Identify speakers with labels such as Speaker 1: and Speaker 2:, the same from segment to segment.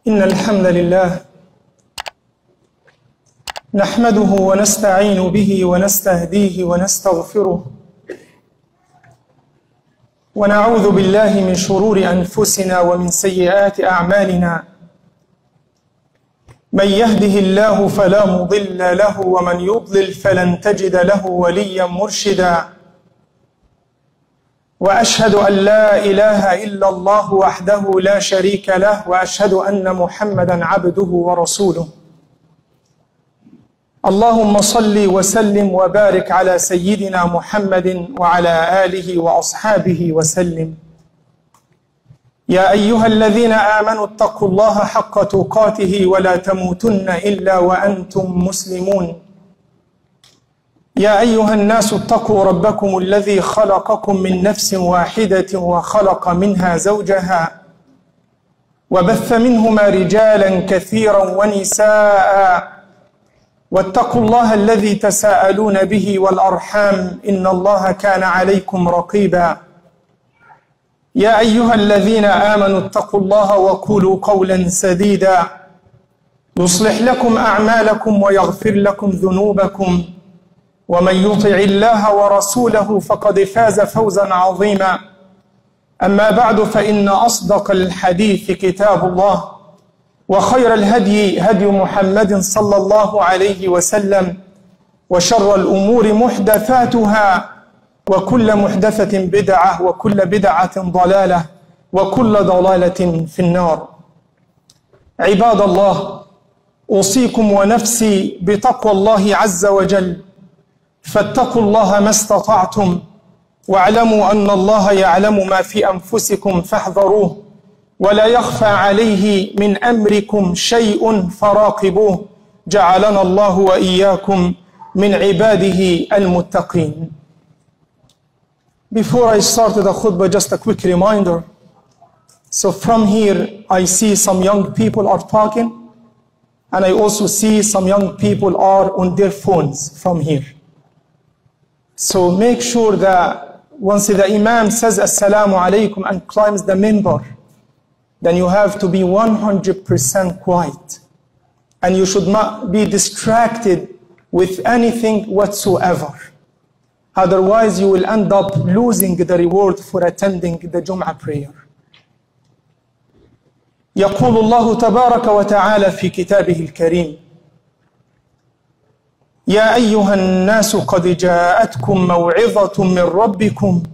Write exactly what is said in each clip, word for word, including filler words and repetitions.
Speaker 1: إن الحمد لله نحمده ونستعين به ونستهديه ونستغفره ونعوذ بالله من شرور أنفسنا ومن سيئات أعمالنا. من يهده الله فلا مضل له ومن يضلل فلن تجد له وليا مرشدا. وأشهد أن لا إله إلا الله وحده لا شريك له وأشهد أن محمدا عبده ورسوله. اللهم صل وسلم وبارك على سيدنا محمد وعلى آله وأصحابه وسلم. يا أيها الذين آمنوا اتقوا الله حق تقاته ولا تموتن إلا وأنتم مسلمون. يا أيها الناس اتقوا ربكم الذي خلقكم من نفس واحدة وخلق منها زوجها وبث منهما رجالا كثيرا ونساء واتقوا الله الذي تساءلون به والأرحام إن الله كان عليكم رقيبا. يا أيها الذين آمنوا اتقوا الله وقولوا قولا سديدا يصلح لكم أعمالكم ويغفر لكم ذنوبكم ومن يطع الله ورسوله فقد فاز فوزا عظيما. أما بعد فإن أصدق الحديث كتاب الله وخير الهدي هدي محمد صلى الله عليه وسلم وشر الأمور محدثاتها وكل محدثة بدعة وكل بدعة ضلالة وكل ضلالة في النار. عباد الله، أوصيكم ونفسي بتقوى الله عز وجل، فاتقوا الله ما استطعتم واعلموا أن الله يعلم ما في أنفسكم فاحذروه ولا يخفى عليه من أمركم شيء فراقبوه. جعلنا الله وإياكم من عباده المتقين. Before I start the khutbah, just a quick reminder. So from here I see some young people are talking and I also see some young people are on their phones from here. So make sure that once the Imam says Assalamu alaikum and climbs the minbar, then you have to be one hundred percent quiet. And you should not be distracted with anything whatsoever. Otherwise you will end up losing the reward for attending the Jum'ah prayer. يقول الله تبارك وتعالى في كتابه الكريم: يا أيها الناس قد جاءتكم موعظة من ربكم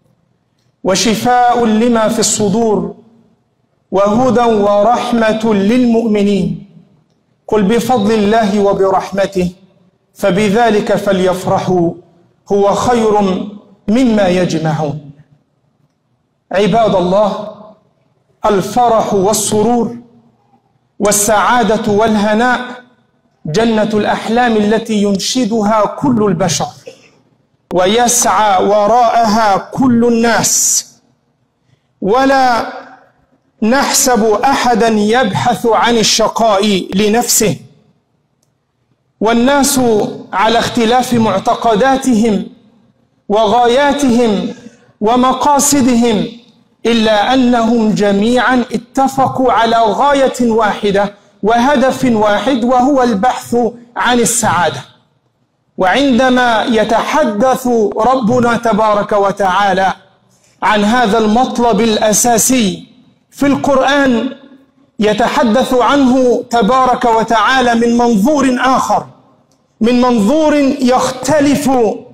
Speaker 1: وشفاء لما في الصدور وهدى ورحمة للمؤمنين قل بفضل الله وبرحمته فبذلك فليفرحوا هو خير مما يجمعون. عباد الله، الفرح والسرور والسعادة والهناء جنة الأحلام التي ينشدها كل البشر ويسعى وراءها كل الناس، ولا نحسب أحدا يبحث عن الشقاء لنفسه. والناس على اختلاف معتقداتهم وغاياتهم ومقاصدهم إلا أنهم جميعا اتفقوا على غاية واحدة وهدف واحد، وهو البحث عن السعادة. وعندما يتحدث ربنا تبارك وتعالى عن هذا المطلب الأساسي في القرآن يتحدث عنه تبارك وتعالى من منظور آخر، من منظور يختلف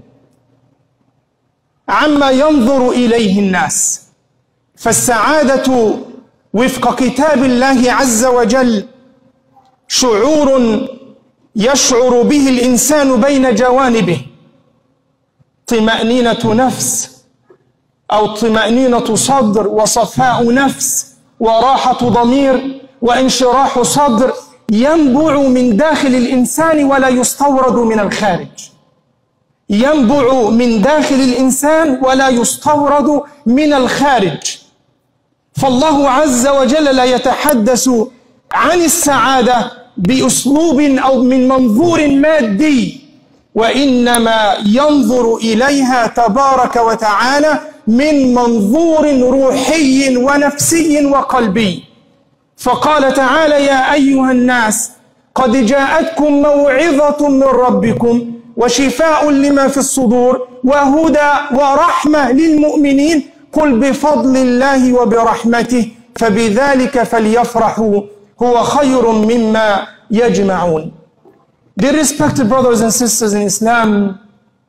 Speaker 1: عما ينظر إليه الناس. فالسعادة وفق كتاب الله عز وجل شعور يشعر به الإنسان بين جوانبه: طمأنينة نفس أو طمأنينة صدر وصفاء نفس وراحة ضمير وانشراح صدر ينبع من داخل الإنسان ولا يستورد من الخارج. ينبع من داخل الإنسان ولا يستورد من الخارج. فالله عز وجل لا يتحدث عن السعادة بأسلوب أو من منظور مادي، وإنما ينظر إليها تبارك وتعالى من منظور روحي ونفسي وقلبي. فقال تعالى يا أيها الناس قد جاءتكم موعظة من ربكم وشفاء لما في الصدور وهدى ورحمة للمؤمنين قل بفضل الله وبرحمته فبذلك فليفرحوا هو خير مما يجمعون. Dear respected brothers and sisters in Islam,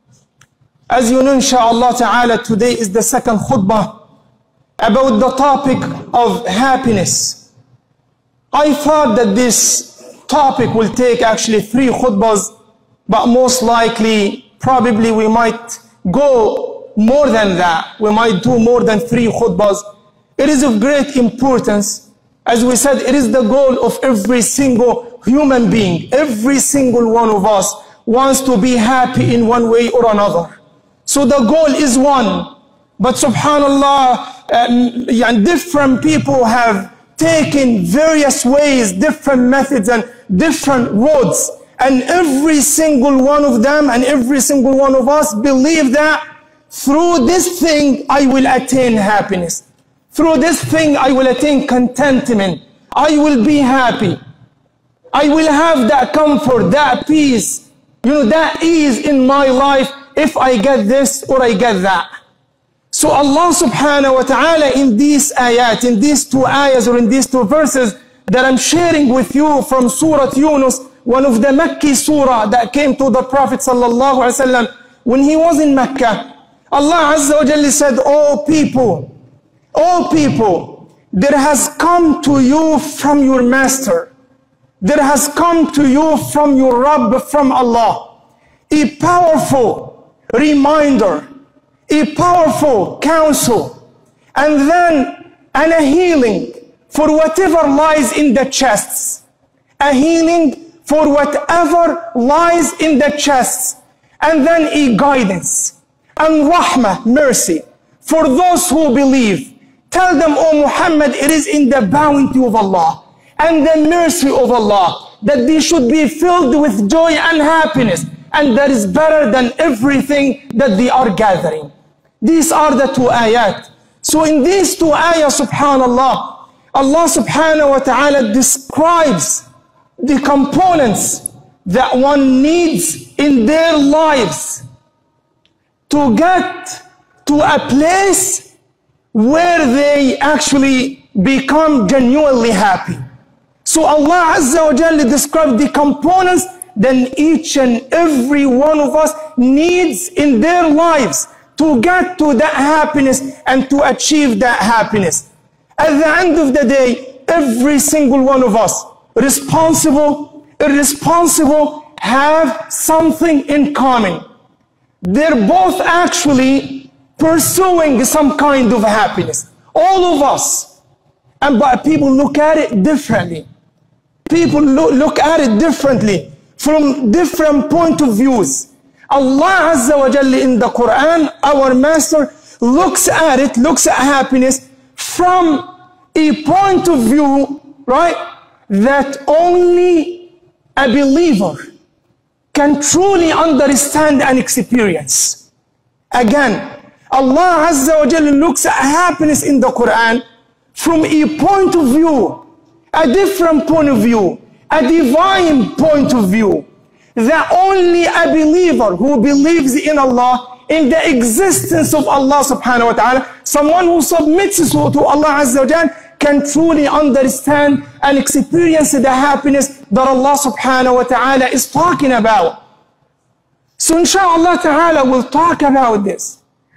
Speaker 1: as you know, inshallah ta'ala, today is the second khutbah about the topic of happiness. I thought that this topic will take actually three khutbahs, but most likely, probably we might go more than that. We might do more than three khutbahs. It is of great importance. As we said, it is the goal of every single human being. Every single one of us wants to be happy in one way or another. So the goal is one. But subhanallah, um, different people have taken various ways, different methods and different roads. And every single one of them and every single one of us believe that through this thing I will attain happiness. Through this thing I will attain contentment. I will be happy. I will have that comfort, that peace, you know, that ease in my life if I get this or I get that. So Allah subhanahu wa ta'ala in these ayat, in these two ayahs or in these two verses that I'm sharing with you from Surah Yunus, one of the Makki surah that came to the Prophet sallallahu alaihi wasallam when he was in Mecca. Allah Azza wa Jalla said, "O people, O people, there has come to you from your master, there has come to you from your Rabb, from Allah, a powerful reminder, a powerful counsel, and then and a healing for whatever lies in the chests, a healing for whatever lies in the chests, and then a guidance, and rahmah, mercy, for those who believe." Tell them, O Muhammad, it is in the bounty of Allah and the mercy of Allah that they should be filled with joy and happiness, and that is better than everything that they are gathering. These are the two ayat. So in these two ayat, subhanallah, Allah subhanahu wa ta'ala describes the components that one needs in their lives to get to a place where they actually become genuinely happy. So Allah Azza wa Jalla described the components that each and every one of us needs in their lives to get to that happiness and to achieve that happiness. At the end of the day, every single one of us, responsible, irresponsible, have something in common. They're both actually pursuing some kind of happiness. All of us. And but people look at it differently. People look, look at it differently from different point of views. Allah Azza wa Jalla in the Quran, our master, looks at it, looks at happiness from a point of view, right, that only a believer can truly understand and experience. Again, Allah Azza wa Jalla looks at happiness in the Quran from a point of view, a different point of view, a divine point of view, that only a believer who believes in Allah, in the existence of Allah subhanahu wa ta'ala, someone who submits to Allah Azza wa Jalla, can truly understand and experience the happiness that Allah subhanahu wa ta'ala is talking about. So inshallah ta'ala we'll talk about this.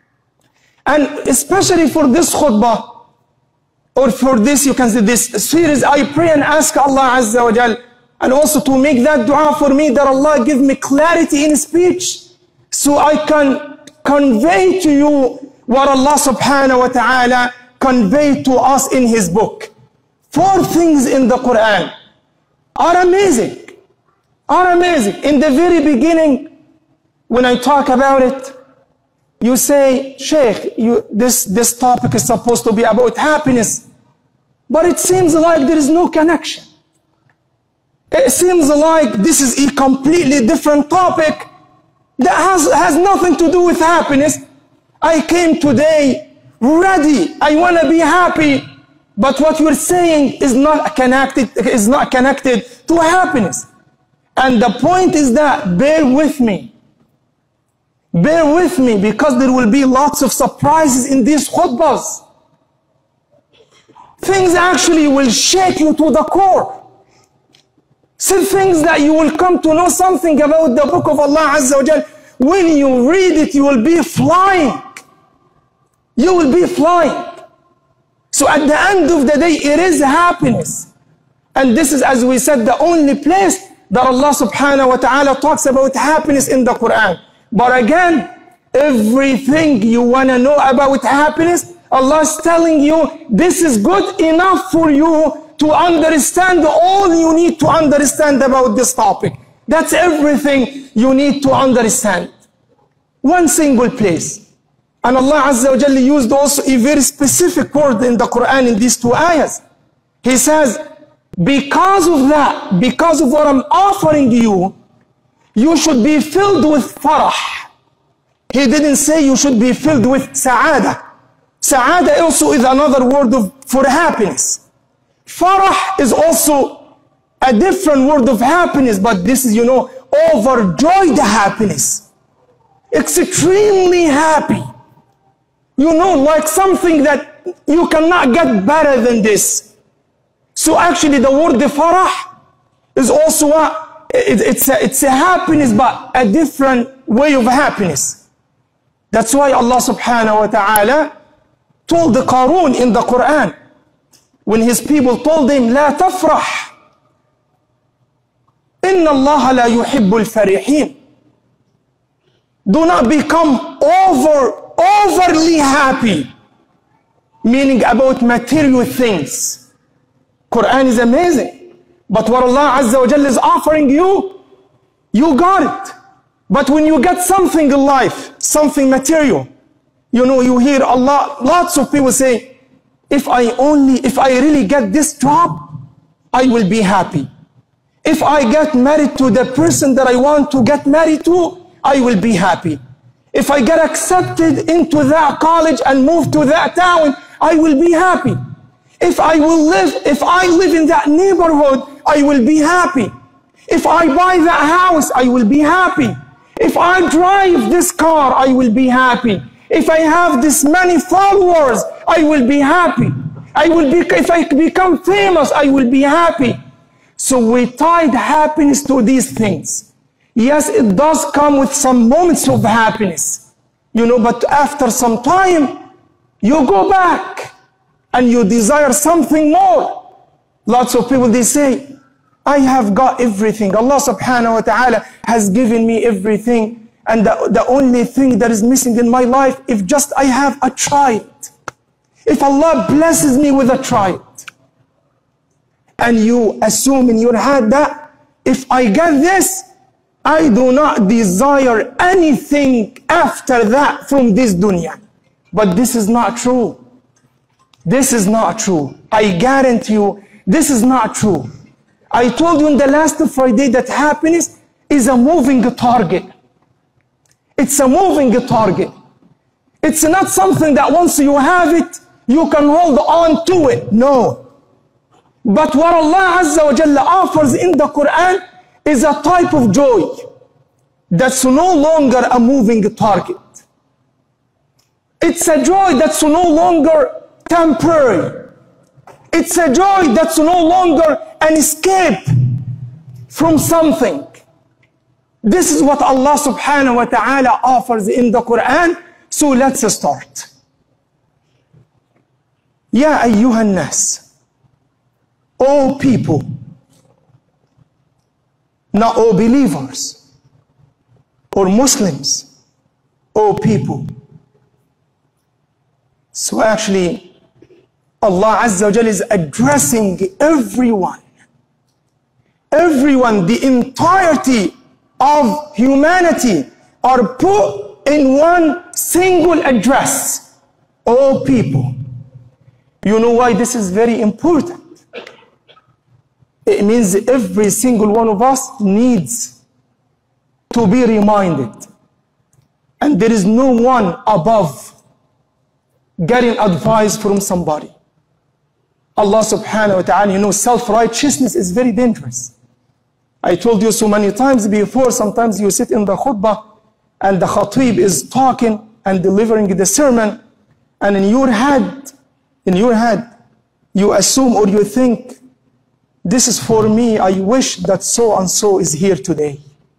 Speaker 1: And especially for this khutbah, or for this, you can say this series, I pray and ask Allah Azza wa Jal, and also to make that dua for me, that Allah give me clarity in speech, so I can convey to you what Allah subhanahu wa ta'ala conveyed to us in His book. Four things in the Quran are amazing, are amazing. In the very beginning, when I talk about it, you say, Sheikh, you, this, this topic is supposed to be about happiness, but it seems like there is no connection. It seems like this is a completely different topic that has, has nothing to do with happiness. I came today ready. I want to be happy. but what you're saying is not connected, is not connected to happiness. And the point is that, bear with me. Bear with me, because there will be lots of surprises in these khutbahs. Things actually will shake you to the core. Some things that you will come to know something about the book of Allah Azza wa Jal. When you read it, you will be flying. You will be flying. So at the end of the day, it is happiness. And this is, as we said, the only place that Allah subhanahu wa ta'ala talks about happiness in the Quran. But again, everything you want to know about happiness, Allah is telling you, this is good enough for you to understand all you need to understand about this topic. That's everything you need to understand. One single place. And Allah Azza wa Jalla used also a very specific word in the Quran in these two ayahs. He says, because of that, because of what I'm offering you, you should be filled with farah. He didn't say you should be filled with sa'ada. Sa'ada also is another word of, for happiness. Farah is also a different word of happiness, but this is, you know, overjoyed happiness. Extremely happy. You know, like something that you cannot get better than this. So actually the word farah is also a, it, it's, a, it's a happiness, but a different way of happiness. That's why Allah subhanahu wa ta'ala told the Qarun in the Quran, when his people told him, لا تفرح إن الله لا يحب الفرحين. Do not become over, overly happy, meaning about material things. Quran is amazing. But what Allah Azza wa Jalla is offering you, you got it. But when you get something in life, something material, you know, you hear Allah, lots of people say, if I only, if I really get this job, I will be happy. If I get married to the person that I want to get married to, I will be happy. If I get accepted into that college and move to that town, I will be happy. If I will live, if I live in that neighborhood, I will be happy. If I buy that house, I will be happy. If I drive this car, I will be happy. If I have this many followers, I will be happy. I will be, if I become famous, I will be happy. So we tied happiness to these things. Yes, it does come with some moments of happiness, you know, but after some time, you go back and you desire something more. Lots of people, they say, I have got everything. Allah subhanahu wa ta'ala has given me everything. And the, the only thing that is missing in my life, if just I have a child. If Allah blesses me with a child. And you assume in your head that if I get this, I do not desire anything after that from this dunya. But this is not true. This is not true. I guarantee you, this is not true. I told you in the last Friday that happiness is a moving target. It's a moving target. It's not something that once you have it, you can hold on to it. No. But what Allah Azza wa Jalla offers in the Quran is a type of joy that's no longer a moving target. It's a joy that's no longer temporary. It's a joy that's no longer an escape from something. This is what Allah subhanahu wa ta'ala offers in the Quran. So let's start. Ya ayyuhan nas, all people, not all believers or Muslims, all people. So actually, Allah Azza wa Jalla is addressing everyone. Everyone, the entirety of humanity are put in one single address. All people. You know why this is very important? It means every single one of us needs to be reminded. And there is no one above getting advice from somebody. Allah subhanahu wa ta'ala, you know, self-righteousness is very dangerous. I told you so many times before, sometimes you sit in the khutbah and the khatib is talking and delivering the sermon, and in your head, in your head, you assume or you think, this is for me, I wish that so and so is here today.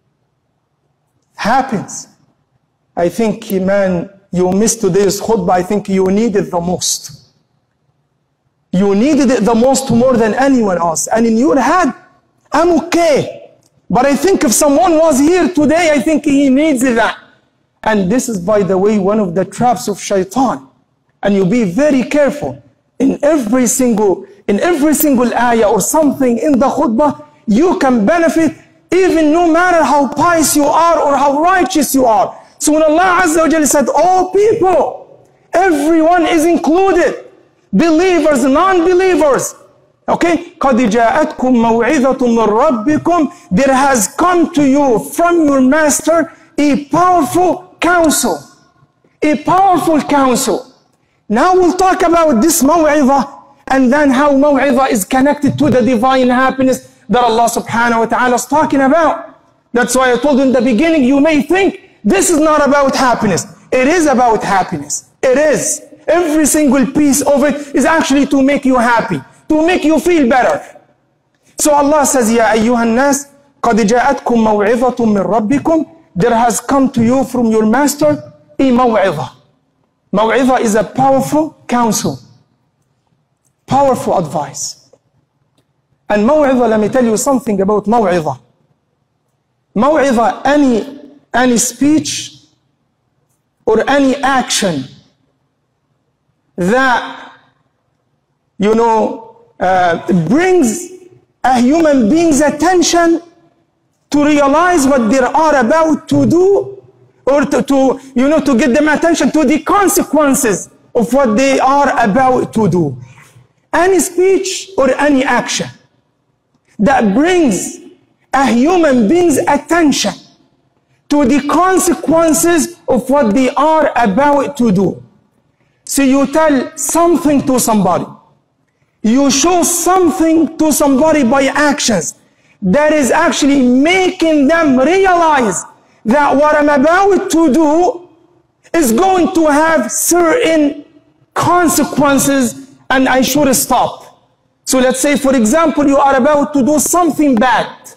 Speaker 1: Happens. I think, man, you missed today's khutbah. I think you needed the most. You needed it the most more than anyone else. And in your head, I'm okay. But I think if someone was here today, I think he needs that. And this is, by the way, one of the traps of shaitan. And you be very careful. In every single, in every single ayah or something in the khutbah, you can benefit even no matter how pious you are or how righteous you are. So when Allah Azza wa Jalla said, all people, everyone is included. Believers, non-believers. Okay? قَدْ جَاءَتْكُمْ مَوْعِظَةٌ مِّن رَبِّكُمْ. There has come to you from your master a powerful counsel. A powerful counsel. Now we'll talk about this maw'izah and then how maw'izah is connected to the divine happiness that Allah subhanahu wa ta'ala is talking about. That's why I told you in the beginning, you may think this is not about happiness. It is about happiness. It is. Every single piece of it is actually to make you happy, to make you feel better. So Allah says, Ya ayyuhan nas, qad ja'atkum maw'izatun min rabbikum. There has come to you from your master a maw'izah. Maw'izah is a powerful counsel, powerful advice. And maw'izah, let me tell you something about maw'izah. Maw'izah, any, any speech or any action that, you know, uh, brings a human being's attention to realize what they are about to do, or to, to, you know, to get them attention to the consequences of what they are about to do. Any speech or any action that brings a human being's attention to the consequences of what they are about to do. So you tell something to somebody. You show something to somebody by actions that is actually making them realize that what I'm about to do is going to have certain consequences and I should stop. So let's say, for example, you are about to do something bad.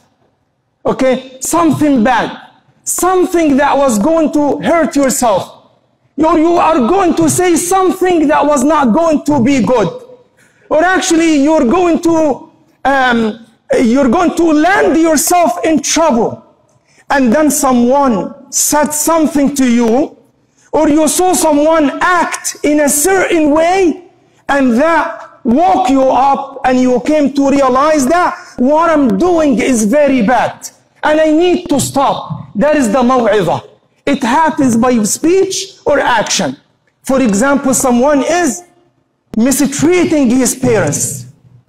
Speaker 1: Okay? Something bad. Something that was going to hurt yourself. Or you are going to say something that was not going to be good. Or actually you're going to, um, you're going to land yourself in trouble. And then someone said something to you, or you saw someone act in a certain way, and that woke you up and you came to realize that what I'm doing is very bad and I need to stop. That is the maw'izah. It happens by speech or action. For example, someone is mistreating his parents.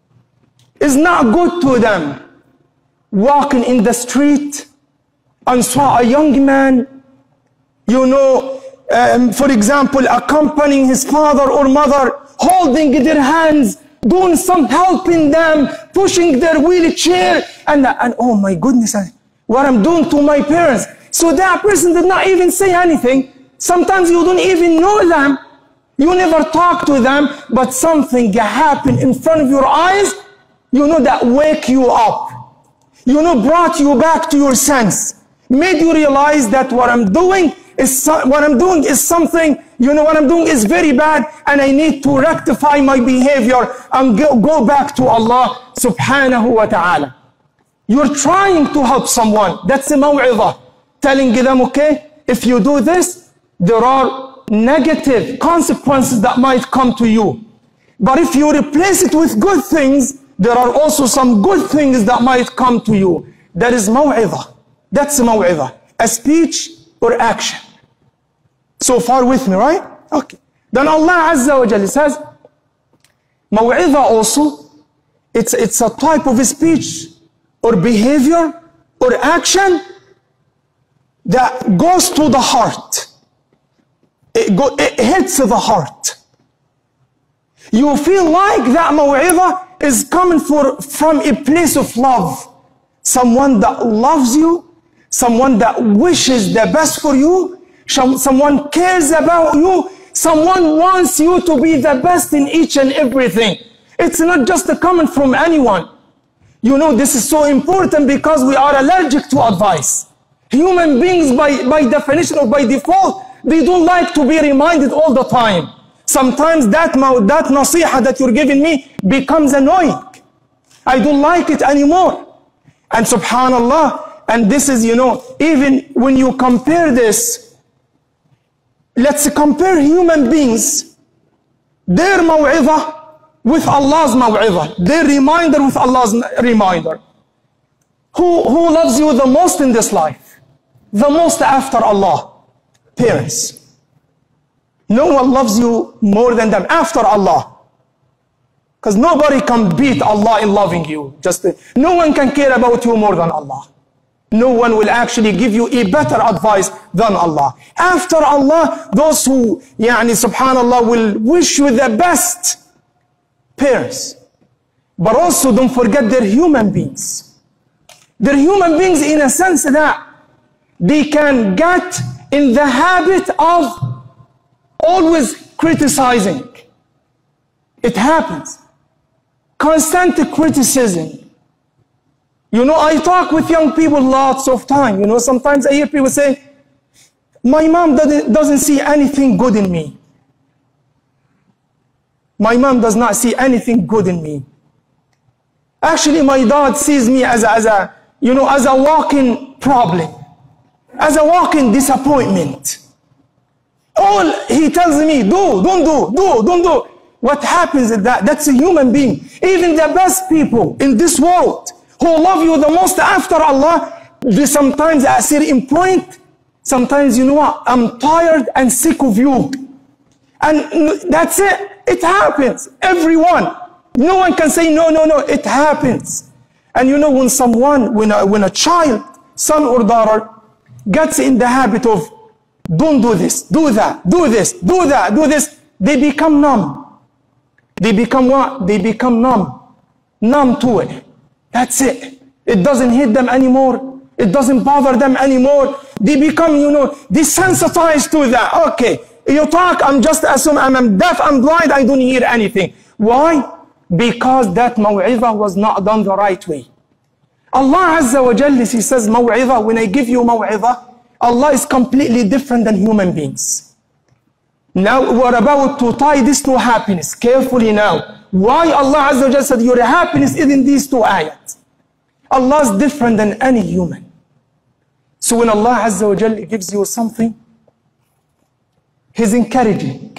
Speaker 1: It's not good to them. Walking in the street and saw a young man, you know, um, for example, accompanying his father or mother, holding their hands, doing some helping them, pushing their wheelchair, and, and oh my goodness, what I'm doing to my parents. So that person did not even say anything. Sometimes you don't even know them. You never talk to them, but something happened in front of your eyes, you know, that wake you up. You know, brought you back to your sense. Made you realize that what I'm doing is, so, what I'm doing is something, you know, what I'm doing is very bad, and I need to rectify my behavior and go, go back to Allah subhanahu wa ta'ala. You're trying to help someone. That's a maw'izah. Telling them, okay, if you do this, there are negative consequences that might come to you. But if you replace it with good things, there are also some good things that might come to you. That is maw'izah. That's a maw'izah. A speech or action. So far with me, right? Okay. Then Allah Azza wa Jalla says, maw'izah also, it's, it's a type of speech or behavior or action that goes to the heart. It, go, it hits the heart. You feel like that maw'izah is coming for, from a place of love. Someone that loves you, someone that wishes the best for you, someone cares about you, someone wants you to be the best in each and everything. It's not just coming from anyone. You know, this is so important because we are allergic to advice. Human beings, by, by definition or by default, they don't like to be reminded all the time. Sometimes that, that nasiha that you're giving me becomes annoying. I don't like it anymore. And subhanallah, and this is, you know, even when you compare this, let's compare human beings, their maw'izah with Allah's maw'izah, their reminder with Allah's reminder. Who, who loves you the most in this life? The most after Allah? Parents. No one loves you more than them after Allah. Because nobody can beat Allah in loving you. Just no one can care about you more than Allah. No one will actually give you a better advice than Allah. After Allah, those who, yani, subhanallah, will wish you the best, parents. But also don't forget they're human beings. They're human beings in a sense that they can get in the habit of always criticizing. It happens. Constant criticism. You know, I talk with young people lots of time. You know, sometimes I hear people say, my mom doesn't, doesn't see anything good in me. My mom does not see anything good in me. Actually, my dad sees me as a, as a, you know, as a walking problem, as a walking disappointment. All he tells me, do, don't do, do, don't do. What happens is that that's a human being. Even the best people in this world who love you the most after Allah, they sometimes at a certain point, sometimes, you know what, I'm tired and sick of you. And that's it. It happens. Everyone. No one can say no, no, no. It happens. And you know, when someone, when a, when a child, son or daughter, gets in the habit of don't do this, do that, do this, do that, do this, they become numb. They become what? They become numb. Numb to it. That's it. It doesn't hit them anymore. It doesn't bother them anymore. They become, you know, desensitized to that. Okay, you talk, I'm just assume I'm deaf, I'm blind, I don't hear anything. Why? Because that maw'izah was not done the right way. Allah Azza wa Jalla, He says, maw'izah, when I give you maw'izah, Allah is completely different than human beings. Now we're about to tie this to happiness. Carefully now. Why Allah Azza wa Jalla said your happiness is in these two ayats? Allah is different than any human. So when Allah Azza wa Jalla gives you something, He's encouraging.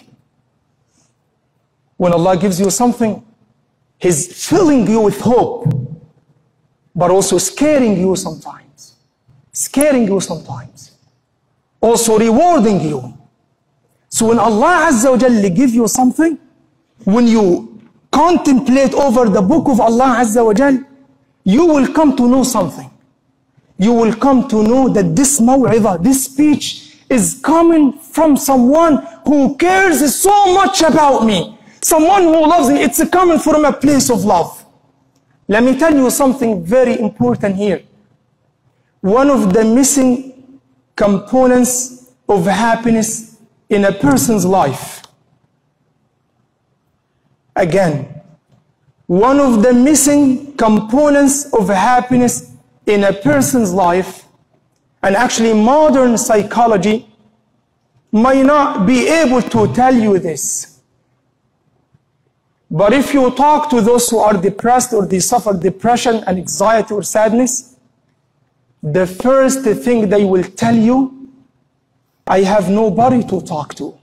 Speaker 1: When Allah gives you something, He's filling you with hope, but also scaring you sometimes. Scaring you sometimes. Also rewarding you. So when Allah Azza wa Jalla gives you something, when you contemplate over the book of Allah Azza wa Jalla, you will come to know something. You will come to know that this maw'izah, this speech is coming from someone who cares so much about me. Someone who loves me. It's coming from a place of love. Let me tell you something very important here. One of the missing components of happiness in a person's life. Again, one of the missing components of happiness in a person's life, and actually modern psychology might not be able to tell you this. But if you talk to those who are depressed or they suffer depression and anxiety or sadness, the first thing they will tell you, I have nobody to talk to.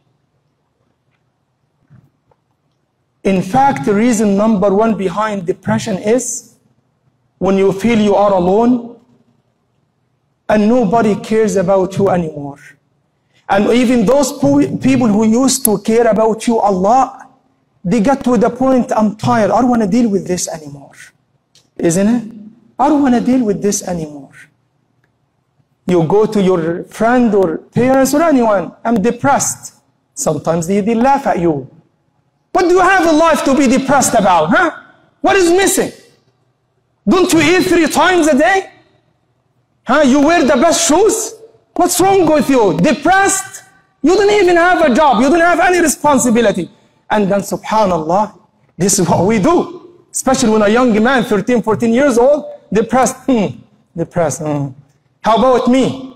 Speaker 1: In fact, the reason number one behind depression is when you feel you are alone and nobody cares about you anymore. And even those people who used to care about you a lot, they get to the point, I'm tired, I don't want to deal with this anymore. Isn't it? I don't want to deal with this anymore. You go to your friend or parents or anyone, I'm depressed. Sometimes they, they laugh at you. What do you have in life to be depressed about, huh? What is missing? Don't you eat three times a day? Huh? You wear the best shoes? What's wrong with you? Depressed? You don't even have a job. You don't have any responsibility. And then, subhanallah, this is what we do. Especially when a young man, thirteen, fourteen years old, depressed. Hmm, depressed. Hmm. How about me?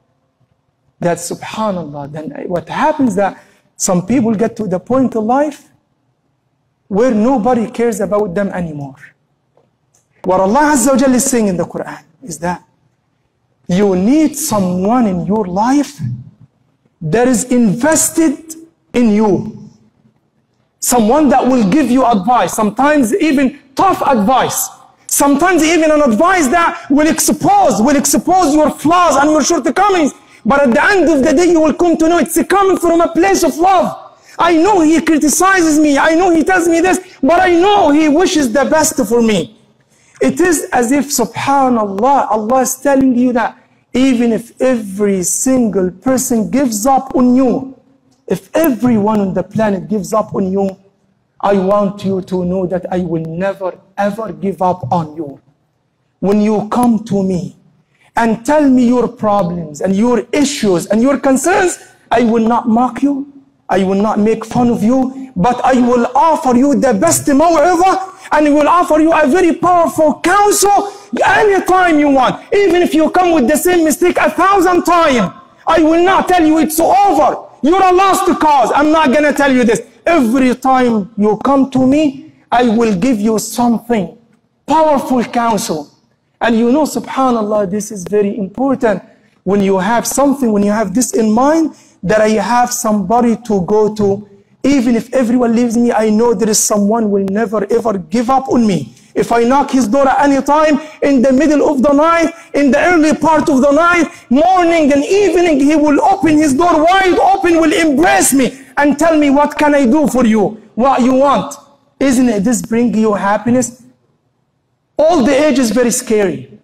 Speaker 1: That subhanallah, then what happens that some people get to the point in life where nobody cares about them anymore. What Allah Azza wa Jalla is saying in the Quran is that you need someone in your life that is invested in you. Someone that will give you advice, sometimes even tough advice. Sometimes even an advice that will expose, will expose your flaws and your shortcomings. But at the end of the day, you will come to know it's coming from a place of love. I know he criticizes me. I know he tells me this, but I know he wishes the best for me. It is as if, subhanallah, Allah is telling you that even if every single person gives up on you, if everyone on the planet gives up on you, I want you to know that I will never ever give up on you. When you come to me and tell me your problems and your issues and your concerns, I will not mock you. I will not make fun of you, but I will offer you the best maw'izah, and I will offer you a very powerful counsel anytime you want. Even if you come with the same mistake a thousand times, I will not tell you it's over. You're a lost cause. I'm not going to tell you this. Every time you come to me, I will give you something, powerful counsel. And you know, subhanallah, this is very important. When you have something, when you have this in mind, that I have somebody to go to. Even if everyone leaves me, I know there is someone who will never ever give up on me. If I knock his door at any time, in the middle of the night, in the early part of the night, morning and evening, he will open his door wide open, will embrace me and tell me, what can I do for you? What you want? Isn't it this bring you happiness? Old age is very scary.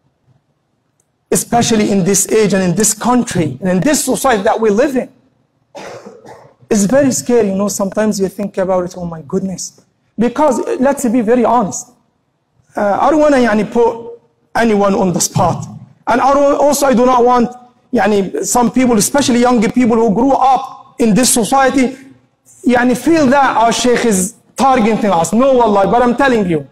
Speaker 1: Especially in this age and in this country and in this society that we live in. It's very scary, you know, sometimes you think about it, oh my goodness. Because, let's be very honest, uh, I don't want to yani, put anyone on the spot. And I don't, also I do not want yani, some people, especially young people who grew up in this society, yani, feel that our Sheikh is targeting us. No, wallah, but I'm telling you,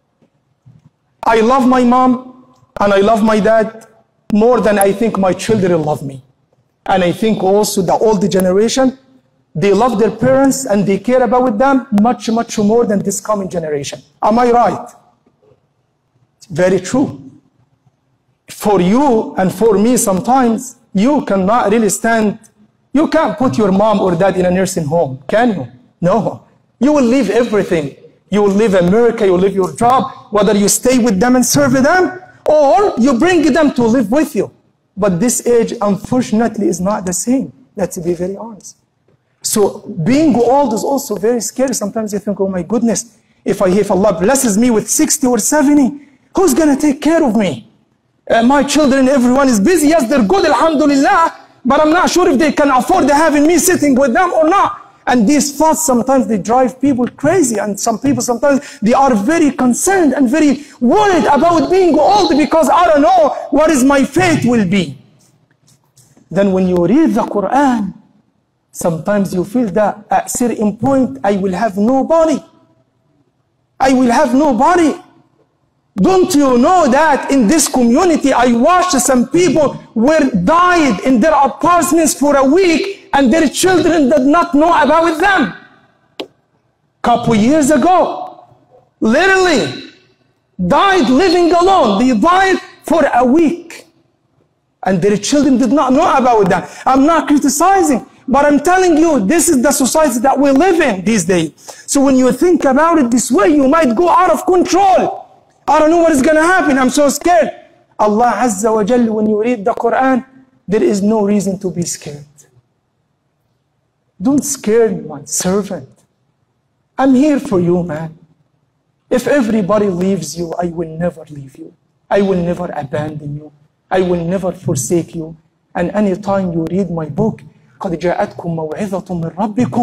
Speaker 1: I love my mom and I love my dad more than I think my children love me. And I think also the older generation, they love their parents and they care about them much, much more than this coming generation. Am I right? It's very true. For you and for me sometimes, you cannot really stand, you can't put your mom or dad in a nursing home, can you? No. You will leave everything. You will leave America, you will leave your job, whether you stay with them and serve them, or you bring them to live with you. But this age, unfortunately, is not the same. Let's be very honest. So being old is also very scary. Sometimes you think, oh my goodness, if I, if Allah blesses me with sixty or seventy, who's going to take care of me? Uh, my children, everyone is busy. Yes, they're good, alhamdulillah, but I'm not sure if they can afford having me sitting with them or not. And these thoughts, sometimes they drive people crazy. And some people, sometimes they are very concerned and very worried about being old because I don't know what is my fate will be. Then when you read the Quran, sometimes you feel that at a certain point, I will have nobody. I will have nobody. Don't you know that in this community, I watched some people were died in their apartments for a week and their children did not know about them. Couple years ago, literally died living alone. They died for a week and their children did not know about them. I'm not criticizing, but I'm telling you, this is the society that we live in these days. So when you think about it this way, you might go out of control. I don't know what is going to happen. I'm so scared. Allah Azza wa Jalla, when you read the Quran, there is no reason to be scared. Don't scare my servant. I'm here for you, man. If everybody leaves you, I will never leave you. I will never abandon you. I will never forsake you. And anytime you read my book, قَدْ جَاءَتْكُمْ مَوْعِظَةٌ مِّن رَبِّكُمْ.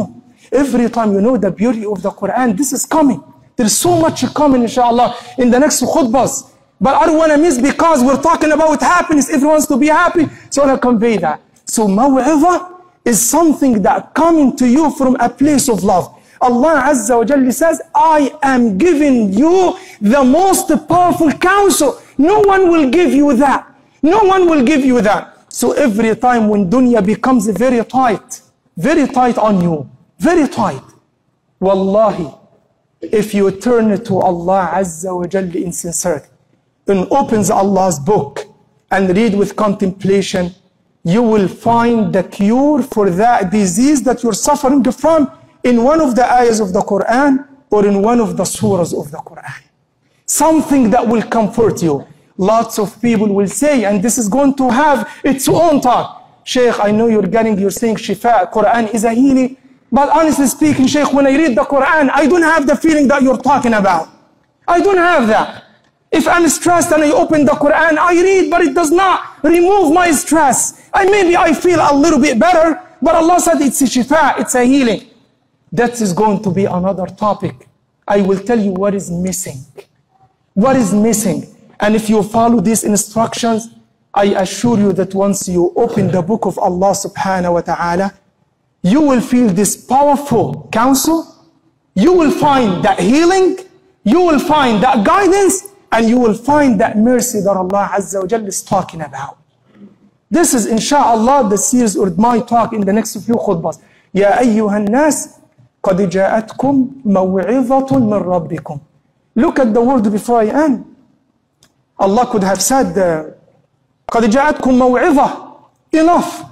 Speaker 1: Every time you know the beauty of the Quran, this is coming. There's so much coming, inshallah, in the next khutbahs. But I don't want to miss because we're talking about happiness. Everyone wants to be happy, so I convey that. So maw'izah is something that coming to you from a place of love. Allah Azza wa Jalla says, I am giving you the most powerful counsel. No one will give you that. No one will give you that. So every time when dunya becomes very tight, very tight on you, very tight, wallahi, if you turn to Allah Azza wa Jalla in sincerity and opens Allah's book and read with contemplation, you will find the cure for that disease that you're suffering from in one of the ayahs of the Quran or in one of the surahs of the Quran. Something that will comfort you. Lots of people will say, and this is going to have its own talk. Sheikh, I know you're getting, you're saying Shifa, Quran is a healing. But honestly speaking, Sheikh, when I read the Quran, I don't have the feeling that you're talking about. I don't have that. If I'm stressed and I open the Quran, I read, but it does not remove my stress. I maybe I feel a little bit better, but Allah said it's a shifa, it's a healing. That is going to be another topic. I will tell you what is missing. What is missing? And if you follow these instructions, I assure you that once you open the book of Allah subhanahu wa ta'ala, you will feel this powerful counsel. You will find that healing. You will find that guidance. And you will find that mercy that Allah Azza wa Jalla is talking about. This is inshallah the series or my talk in the next few khutbahs. Ya ayyuhan nas, qad ja'atkum maw'izatun min rabbikum. Look at the word before I end. Allah could have said, qad ja'atkum maw'izah. Enough.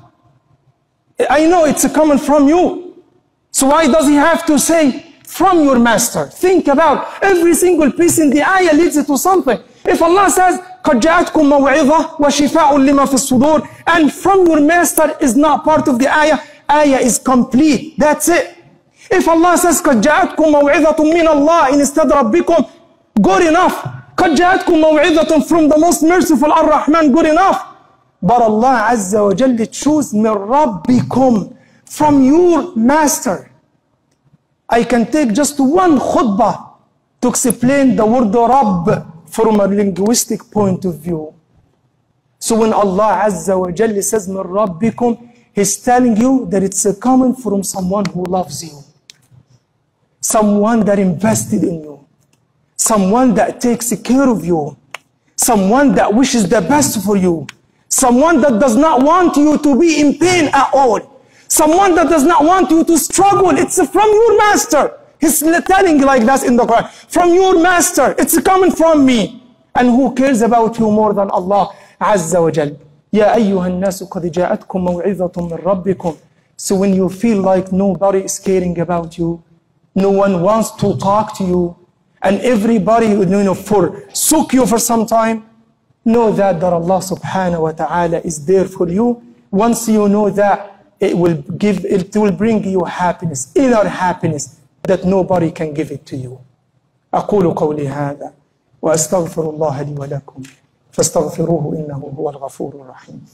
Speaker 1: I know it's coming from you. So why does he have to say from your master? Think about every single piece in the ayah leads to something. If Allah says, قَدْ جَاءَتْكُمْ مَوْعِظَةٌ وَشِفَاءٌ لِمَا فِي الصُّدُورِ, and from your master is not part of the ayah, ayah is complete. That's it. If Allah says, قَدْ جَاءَتْكُمْ مَوْعِظَةٌ مِّنَ اللَّهِ إِنْ اسْتَدْ رَبِّكُمْ, good enough. قَدْ جَاءَتْكُمْ مَوْعِظَةٌ from the most merciful Ar-Rahman, good enough. But Allah Azza wa Jalla choose مِّن رَبِّكُمْ, from your master. I can take just one khutbah to explain the word Rabb from a linguistic point of view. So when Allah Azza wa Jalla says min Rabbikum, He's telling you that it's coming from someone who loves you. Someone that invested in you. Someone that takes care of you. Someone that wishes the best for you. Someone that does not want you to be in pain at all. Someone that does not want you to struggle. It's from your master. He's telling you like that in the Quran. From your master. It's coming from me. And who cares about you more than Allah Azza wa Jal? Ya ayyuhan nasu qad ja'atkum maw'izatun min rabbikum. So when you feel like nobody is caring about you, no one wants to talk to you, and everybody, you know, forsook you for some time, know that, that Allah subhanahu wa ta'ala is there for you. Once you know that, it will give, it will bring you happiness, inner happiness that nobody can give it to you. أقول قولي هذا وأستغفر الله لي ولكم فاستغفروه إنه هو الغفور الرحيم.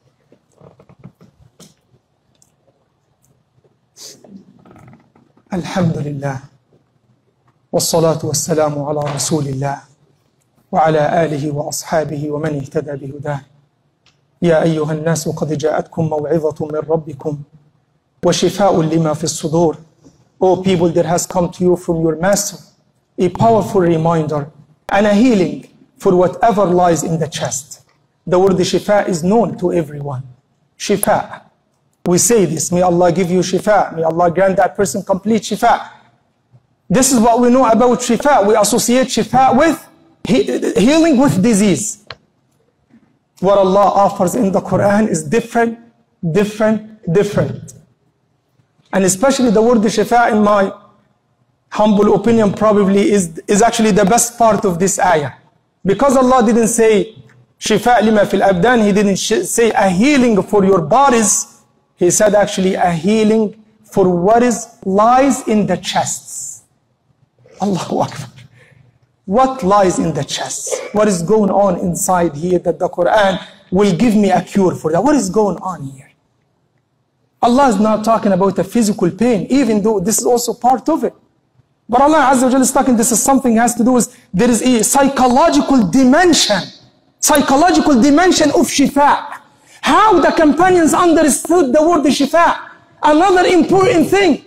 Speaker 1: الحمد لله والصلاة والسلام على رسول الله وعلى آله وأصحابه ومن اهتدى بهداه. يا أيها الناس قد جاءتكم موعظة من ربكم وشفاء لما في الصدور. O people, there has come to you from your master a powerful reminder and a healing for whatever lies in the chest. The word shifa is known to everyone. Shifa. We say this, may Allah give you shifa, may Allah grant that person complete shifa. This is what we know about shifa. We associate shifa with he healing with disease. What Allah offers in the Quran is different, different, different. And especially the word shifa, in my humble opinion, probably is, is actually the best part of this ayah. Because Allah didn't say shifa lima fil abdan, He didn't say a healing for your bodies. He said actually a healing for what is lies in the chests. Allahu Akbar. What lies in the chest? What is going on inside here that the Quran will give me a cure for that? What is going on here? Allah is not talking about a physical pain, even though this is also part of it. But Allah Azza wa Jalla is talking, this is something has to do with, there is a psychological dimension, psychological dimension of shifa. How the companions understood the word shifa. Another important thing.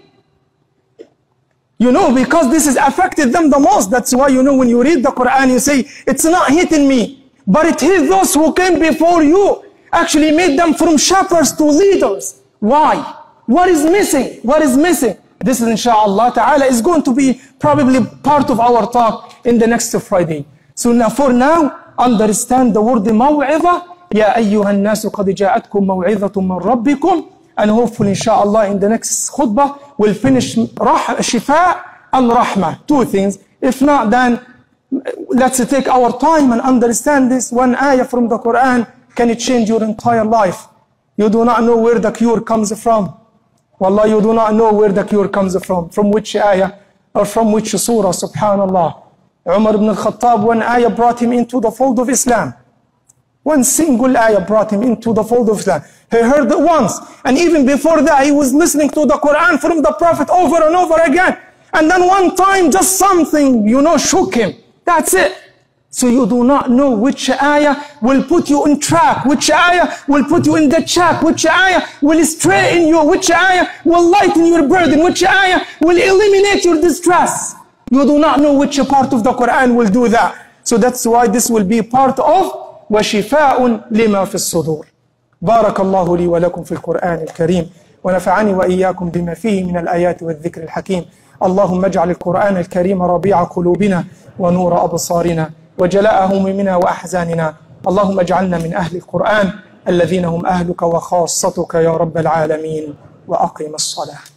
Speaker 1: You know, because this has affected them the most. That's why, you know, when you read the Quran, you say, it's not hitting me, but it hit those who came before you. Actually made them from shepherds to leaders. Why? What is missing? What is missing? This is, inshallah ta'ala, is going to be probably part of our talk in the next Friday. So now, for now, understand the word maw'idha. Ya ayyuhan nasu qad ja'atkum maw'idhatun min rabbikum. And hopefully, inshallah, in the next khutbah, we'll finish shifa and rahmah. Two things. If not, then let's take our time and understand this. One ayah from the Quran can change your entire life. You do not know where the cure comes from. Wallah, you do not know where the cure comes from. From which ayah or from which surah, subhanallah. Umar ibn al-Khattab, one ayah brought him into the fold of Islam. One single ayah brought him into the fold of Islam. He heard it once. And even before that, he was listening to the Quran from the Prophet over and over again. And then one time, just something, you know, shook him. That's it. So you do not know which ayah will put you on track, which ayah will put you in the check, which ayah will straighten you, which ayah will lighten your burden, which ayah will eliminate your distress. You do not know which part of the Quran will do that. So that's why this will be part of وَشِفَاءٌ لِمَا فِي الصُّدُورِ. بارك الله لي ولكم في القرآن الكريم ونفعني وإياكم بما فيه من الآيات والذكر الحكيم. اللهم اجعل القرآن الكريم ربيع قلوبنا ونور أبصارنا وجلاء همومنا وأحزاننا. اللهم اجعلنا من أهل القرآن الذين هم أهلك وخاصتك يا رب العالمين. وأقم الصلاة.